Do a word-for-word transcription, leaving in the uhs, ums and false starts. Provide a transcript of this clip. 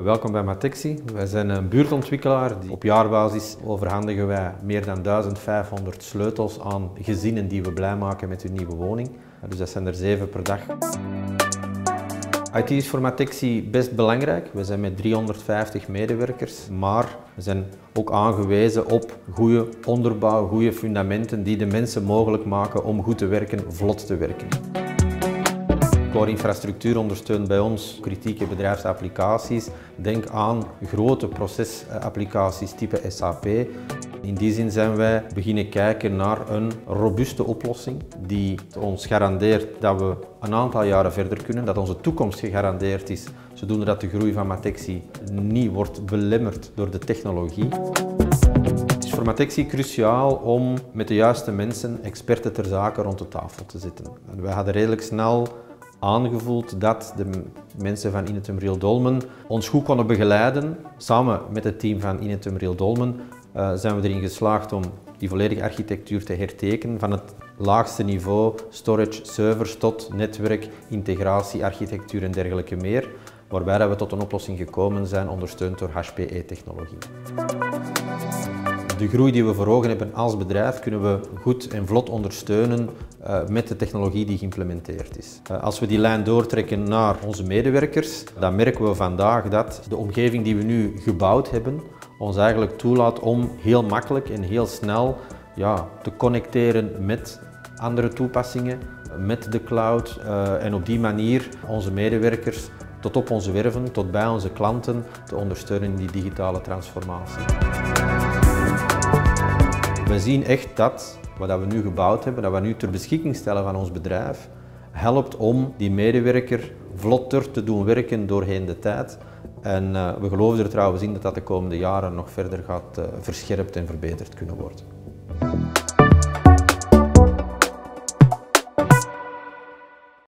Welkom bij Matexi. Wij zijn een buurtontwikkelaar. Op jaarbasis overhandigen wij meer dan duizend vijfhonderd sleutels aan gezinnen die we blij maken met hun nieuwe woning. Dus dat zijn er zeven per dag. I T is voor Matexi best belangrijk. We zijn met driehonderdvijftig medewerkers, maar we zijn ook aangewezen op goede onderbouw, goede fundamenten die de mensen mogelijk maken om goed te werken, vlot te werken. Core infrastructuur ondersteunt bij ons kritieke bedrijfsapplicaties. Denk aan grote procesapplicaties type S A P. In die zin zijn wij beginnen kijken naar een robuuste oplossing die ons garandeert dat we een aantal jaren verder kunnen, dat onze toekomst gegarandeerd is, zodoende dat de groei van Matexi niet wordt belemmerd door de technologie. Het is voor Matexi cruciaal om met de juiste mensen, experten ter zake, rond de tafel te zitten. En wij hadden redelijk snel aangevoeld dat de mensen van Inetum Riel Dolmen ons goed konden begeleiden. Samen met het team van Inetum Riel Dolmen uh, zijn we erin geslaagd om die volledige architectuur te hertekenen, van het laagste niveau, storage, servers, tot netwerk, integratie, architectuur en dergelijke meer, waarbij we tot een oplossing gekomen zijn, ondersteund door H P E-technologie. De groei die we voor ogen hebben als bedrijf kunnen we goed en vlot ondersteunen uh, met de technologie die geïmplementeerd is. Uh, als we die lijn doortrekken naar onze medewerkers, dan merken we vandaag dat de omgeving die we nu gebouwd hebben ons eigenlijk toelaat om heel makkelijk en heel snel ja, te connecteren met andere toepassingen, met de cloud uh, en op die manier onze medewerkers tot op onze werven, tot bij onze klanten te ondersteunen in die digitale transformatie. We zien echt dat wat we nu gebouwd hebben, dat we nu ter beschikking stellen van ons bedrijf, helpt om die medewerker vlotter te doen werken doorheen de tijd. En uh, we geloven er trouwens in dat dat de komende jaren nog verder gaat uh, verscherpt en verbeterd kunnen worden.